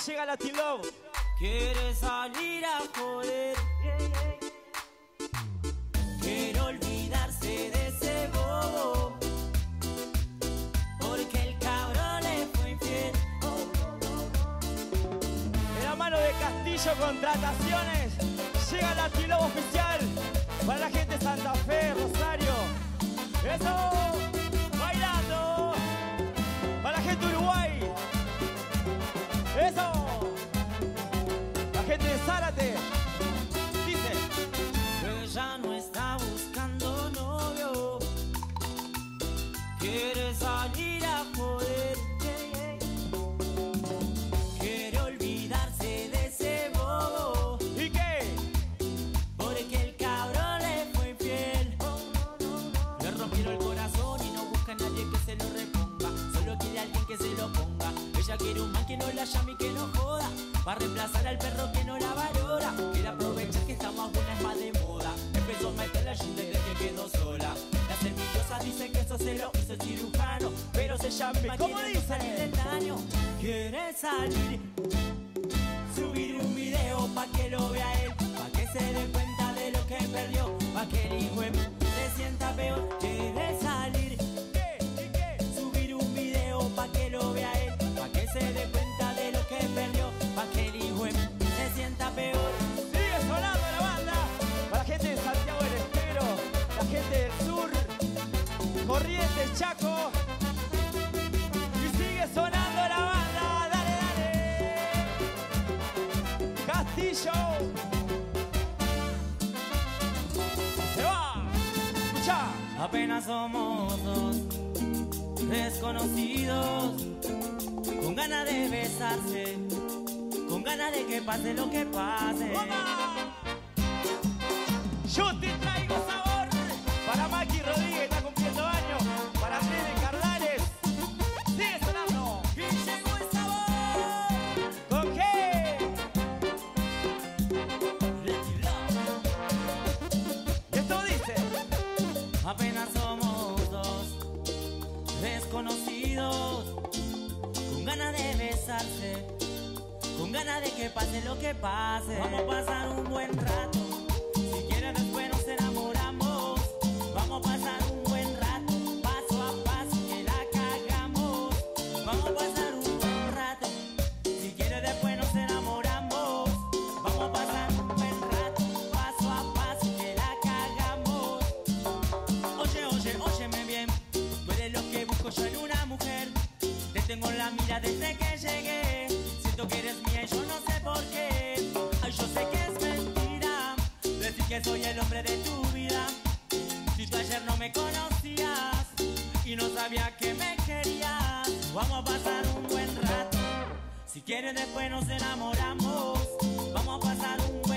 llega Latin Love. Quiere salir a joder, quiere olvidarse de ese bobo, porque el cabrón le fue infiel. De la mano de Castillo Contrataciones llega Latin Love oficial para la gente de Santa Fe, Rosario. ¡Eso! ¡Bailando! Para la gente de Uruguay. ¡Eso! La gente de Zárate. Dice: ella no está buscando novio, quiere salir a joder, quiere olvidarse de ese bobo. ¿Y qué? Porque el cabrón le fue infiel. Le rompieron el corazón y no busca a nadie que se lo reponga, solo quiere a alguien que se lo ponga. Ella quiere un man que no la llame y que no joda, para reemplazar al perro que no la valora. Quiere aprovechar que está más buena, es más de moda. Empezó a meter la jean desde que quedó sola. Las envidiosas dicen que eso se lo hizo el cirujano, pero se llama ¿cómo quiere dice? no salir del daño. Quiere salir, subir un video pa' que lo vea él, pa' que se dé cuenta de lo que perdió, pa' que el hijo se sienta peor. Quiere salir, subir un video pa' que lo vea él, pa' que se dé cuenta de lo que perdió, pa' que el hijo se sienta peor. Sigue sonando la banda para la gente de Santiago del Estero, la gente del sur, Corrientes, Chaco. Y sigue sonando la banda. Dale, dale. Castillo. Se va. Escucha. Apenas somos dos desconocidos, con ganas de besarse, con ganas de que pase lo que pase. ¡Toma! Yo te traigo sabor para Maki Rodríguez, que está cumpliendo años, para Andrés de Cardales. Sigue sonando. Y llegó el sabor. ¿Con qué? Y esto dice: Apenas somos dos desconocidos, con ganas de besarse, con ganas de que pase lo que pase. Vamos a pasar un buen rato, si quieres después nos enamoramos. Vamos a pasar un buen rato, paso a paso que la cagamos. Vamos a pasar un buen rato, si quieres después nos enamoramos. Vamos a pasar un buen rato, paso a paso que la cagamos. Oye, oye, óyeme bien, tú eres lo que busco yo en una mujer. Te tengo en la mira desde que llegué, siento que eres mía y yo no sé por qué. Ay, yo sé que es mentira decir que soy el hombre de tu vida, si tú ayer no me conocías y no sabía que me querías. Vamos a pasar un buen rato, si quieres después nos enamoramos. Vamos a pasar un buen